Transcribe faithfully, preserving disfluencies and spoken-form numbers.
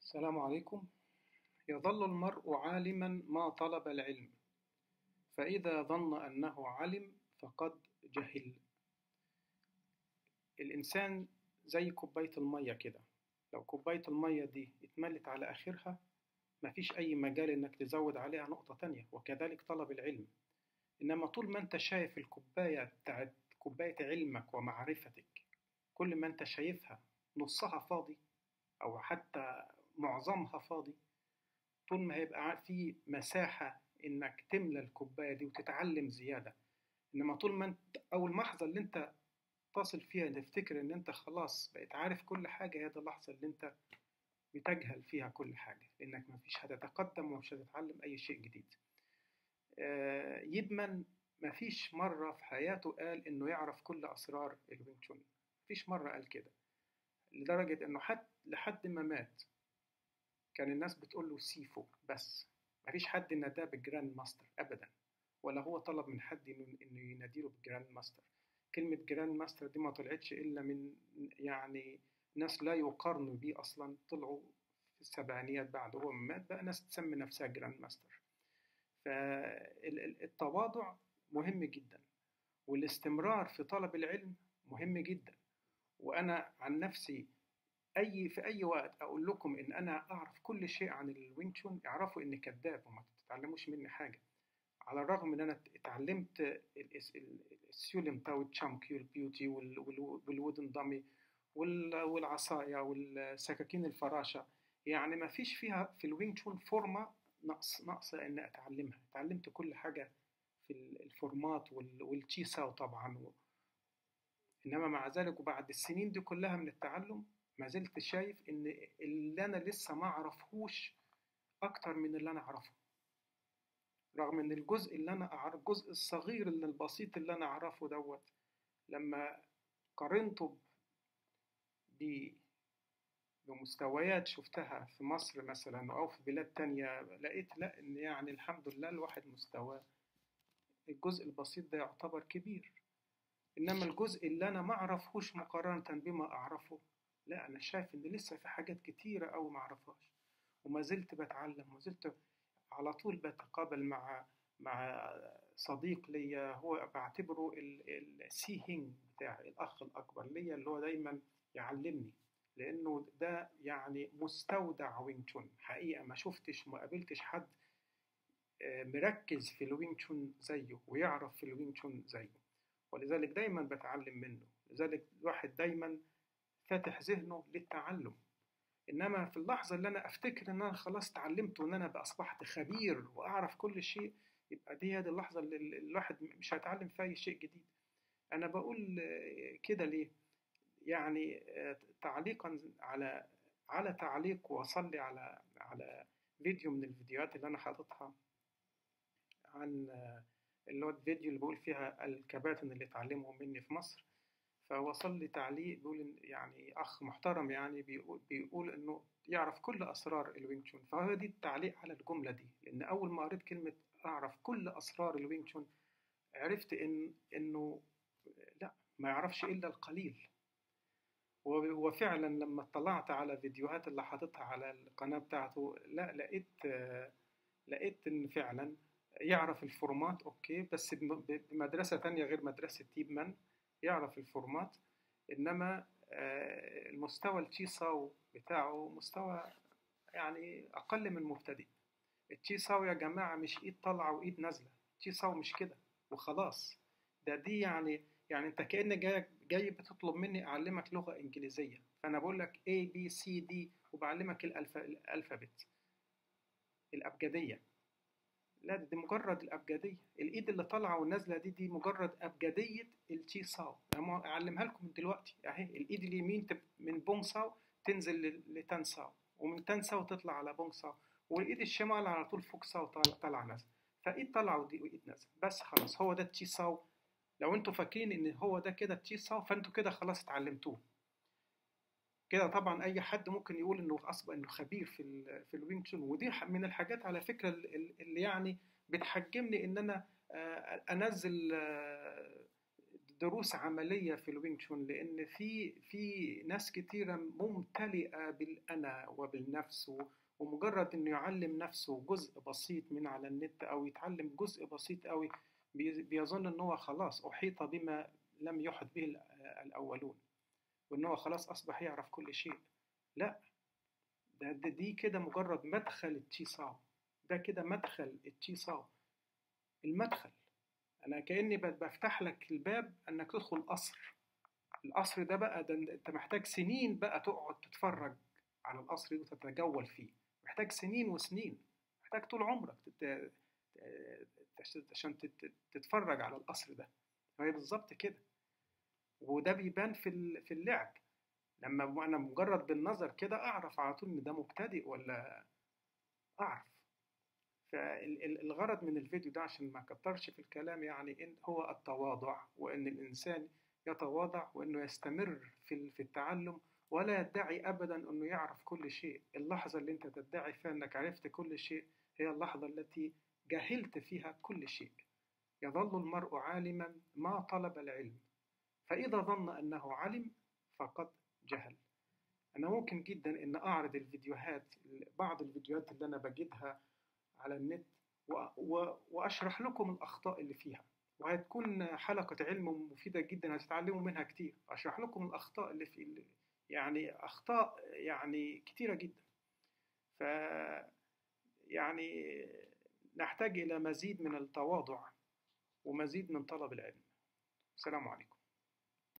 السلام عليكم. يظل المرء عالما ما طلب العلم، فإذا ظن أنه علم فقد جهل. الإنسان زي كوباية المية كده، لو كوباية المية دي اتملت على آخرها مفيش أي مجال إنك تزود عليها نقطة تانية، وكذلك طلب العلم. إنما طول ما أنت شايف الكوباية بتاعت كوباية علمك ومعرفتك، كل ما أنت شايفها نصها فاضي أو حتى معظمها فاضي، طول ما هيبقى في مساحة إنك تملى الكوباية دي وتتعلم زيادة. إنما طول ما أنت أول لحظة اللي أنت تصل فيها تفتكر إن أنت خلاص بقيت عارف كل حاجة، هي دي اللحظة اللي أنت بتجهل فيها كل حاجة، لأنك مفيش هتتقدم ومش هتتعلم أي شيء جديد. آه، يبمن مفيش مرة في حياته قال إنه يعرف كل أسرار الوينج تشون. مفيش مرة قال كده، لدرجة إنه حتى لحد ما مات كان الناس بتقول له سيفو بس. مفيش حد ناداه بالجراند ماستر أبدا، ولا هو طلب من حد إنه إنه يناديله بالجراند ماستر. كلمة جراند ماستر دي ما طلعتش إلا من يعني ناس لا يقارنوا بيه أصلا، طلعوا في السبعينيات بعد هو ما مات بقى ناس تسمي نفسها جراند ماستر. فالتواضع مهم جدا، والاستمرار في طلب العلم مهم جدا. وأنا عن نفسي اي في اي وقت اقول لكم ان انا اعرف كل شيء عن الوينج تشون، اعرفوا اني كذاب وما تتعلموش مني حاجه. على الرغم ان انا اتعلمت السيولم تاو تشامكيو البيوتي والودن دامي والعصايه والسكاكين الفراشه، يعني ما فيش فيها في الوينج تشون فورمه نقص ناقصه ان اتعلمها. اتعلمت كل حاجه في الفورمات والتشي ساو طبعا. انما مع ذلك وبعد السنين دي كلها من التعلم ما زلت شايف ان اللي انا لسه ما اعرفهوش اكتر من اللي انا اعرفه، رغم ان الجزء اللي انا اعرف الجزء الصغير اللي البسيط اللي انا اعرفه دوت، لما قارنته ب- بمستويات شفتها في مصر مثلا او في بلاد تانية، لقيت لا، ان يعني الحمد لله الواحد مستواه الجزء البسيط ده يعتبر كبير. انما الجزء اللي انا ما اعرفهوش مقارنة بما اعرفه، لا، انا شايف ان لسه في حاجات كتيرة أوي ما اعرفهاش، وما زلت بتعلم، وما زلت على طول بتقابل مع مع صديق ليا هو بعتبره السي هينج بتاعي، الاخ الاكبر ليا اللي هو دايما يعلمني، لانه ده يعني مستودع وينج تشون حقيقة. ما شفتش ما قابلتش حد آه، مركز في الوينج تشون زيه ويعرف في الوينج تشون زيه، ولذلك دايما بتعلم منه. لذلك الواحد دايما فاتح ذهنه للتعلم. انما في اللحظه اللي انا افتكر ان انا خلاص اتعلمت وان انا بقى اصبحت خبير واعرف كل شيء، يبقى دي هذه اللحظه اللي الواحد مش هيتعلم فيها اي شيء جديد. انا بقول آه، كده ليه؟ يعني آه، تعليقا على على تعليق، واصلي على على فيديو من الفيديوهات اللي انا حاططها عن آه، اللي هو الفيديو اللي بقول فيها الكباتن اللي اتعلموا مني في مصر. فوصل لي تعليق بيقول إن يعني أخ محترم يعني بيقول, بيقول إنه يعرف كل أسرار الوينج تشون. فهو دي التعليق على الجملة دي، لأن أول ما قريت كلمة أعرف كل أسرار الوينج تشون عرفت إن إنه لا، ما يعرفش إلا القليل. وفعلا لما اطلعت على فيديوهات اللي حاططها على القناة بتاعته، لا، لقيت لقيت إن فعلا يعرف الفورمات أوكي، بس بمدرسة تانية غير مدرسة تيبمان، يعرف الفورمات. إنما آه، المستوى التشي ساو بتاعه مستوى يعني أقل من مبتدئ. التشي ساو يا جماعة مش إيد طالعة وإيد نازلة، التشي ساو مش كده وخلاص. ده دي يعني يعني أنت كأنك جاي, جاي بتطلب مني أعلمك لغة إنجليزية، فأنا بقول لك A B C D وبعلمك الألف الألفابت الأبجدية. لا، دي مجرد الأبجدية. الإيد اللي طالعة والنازلة دي دي مجرد أبجدية التشي ساو. أنا أعلمها لكم من دلوقتي أهي. الإيد اليمين تب من بونج ساو تنزل لتان ساو، ومن تان ساو تطلع على بونج ساو، والإيد الشمال على طول فوق ساو طالعة نازلة. فإيد طالعة ودي وإيد نازلة بس خلاص، هو ده التشي ساو. لو انتوا فاكرين ان هو ده كده التشي ساو فانتوا كده خلاص اتعلمتوه كده. طبعا اي حد ممكن يقول انه اصبح انه خبير في ال في الوينج تشون، ودي من الحاجات على فكره اللي يعني بتحجمني ان انا آه، انزل آه، دروس عملية في الوينج تشون، لأن في في ناس كتيرة ممتلئة بالأنا وبالنفس، و- ومجرد إنه يعلم نفسه جزء بسيط من على النت أو يتعلم جزء بسيط قوي، بي- بيظن إن هو خلاص أحيط بما لم يحط به ال- الأولون، وإن هو خلاص أصبح يعرف كل شيء. لا، ده ده- دي كده مجرد مدخل التشي ساو، ده كده مدخل التشي ساو، المدخل. أنا كأني ب- بفتح لك الباب إنك تدخل قصر. القصر ده بقى، ده انت محتاج سنين بقى تقعد تتفرج على القصر ده وتتجول فيه، محتاج سنين وسنين، محتاج طول عمرك تت... عشان تت... تتفرج على القصر ده. هي بالظبط كده. وده بيبان في ال- في اللعب، لما انا مجرد بالنظر كده اعرف على طول ان ده مبتدئ ولا اعرف. فالغرض من الفيديو ده عشان ما كترش في الكلام، يعني إن هو التواضع، وإن الإنسان يتواضع وإنه يستمر في في التعلم، ولا يدعي أبدا إنه يعرف كل شيء. اللحظة اللي أنت تدعي فيها إنك عرفت كل شيء هي اللحظة التي جهلت فيها كل شيء. يظل المرء عالما ما طلب العلم، فإذا ظن أنه علم فقد جهل. أنا ممكن جدا إن أعرض الفيديوهات، بعض الفيديوهات اللي أنا بجدها على النت، و... و... وأشرح لكم الأخطاء اللي فيها، وهتكون حلقة علم مفيدة جدا، هتتعلموا منها كتير. أشرح لكم الأخطاء اللي في اللي يعني أخطاء يعني كتيرة جدا. ف يعني نحتاج إلى مزيد من التواضع ومزيد من طلب العلم. السلام عليكم.